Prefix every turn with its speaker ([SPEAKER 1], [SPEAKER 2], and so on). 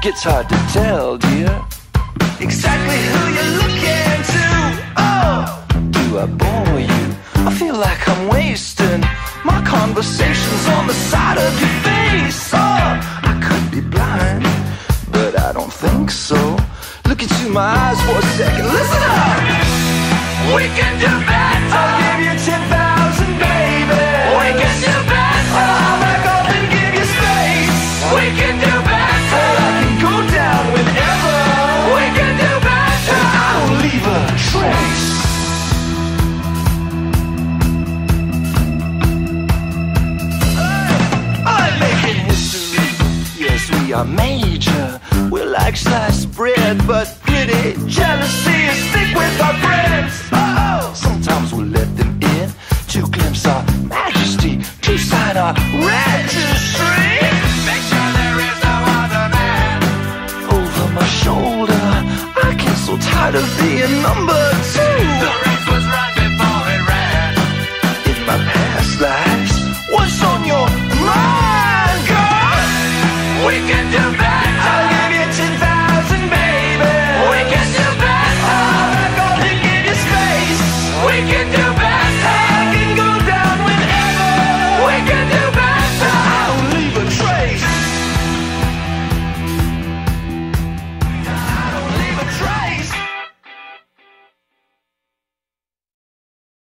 [SPEAKER 1] It's hard to tell, dear, exactly who you're looking to. Oh, do I bore you? I feel like I'm wasting my conversations on the side of your face. Oh, I could be blind, but I don't think so. Look into my eyes for a second. Listen up. We can do better. I'll give you 10,000, baby. We can do better. I'll back up and give you space. We can do better. I can go down whenever. We can do better. I will leave a trace. I'm making history. Yes, we are major. We're like sliced bread, but pretty. Jealousy is thick with our friends. Oh, sometimes we'll let them in to glimpse our majesty, to sign our registry. Make sure there is no other man over my shoulder. I get so tired of being number two.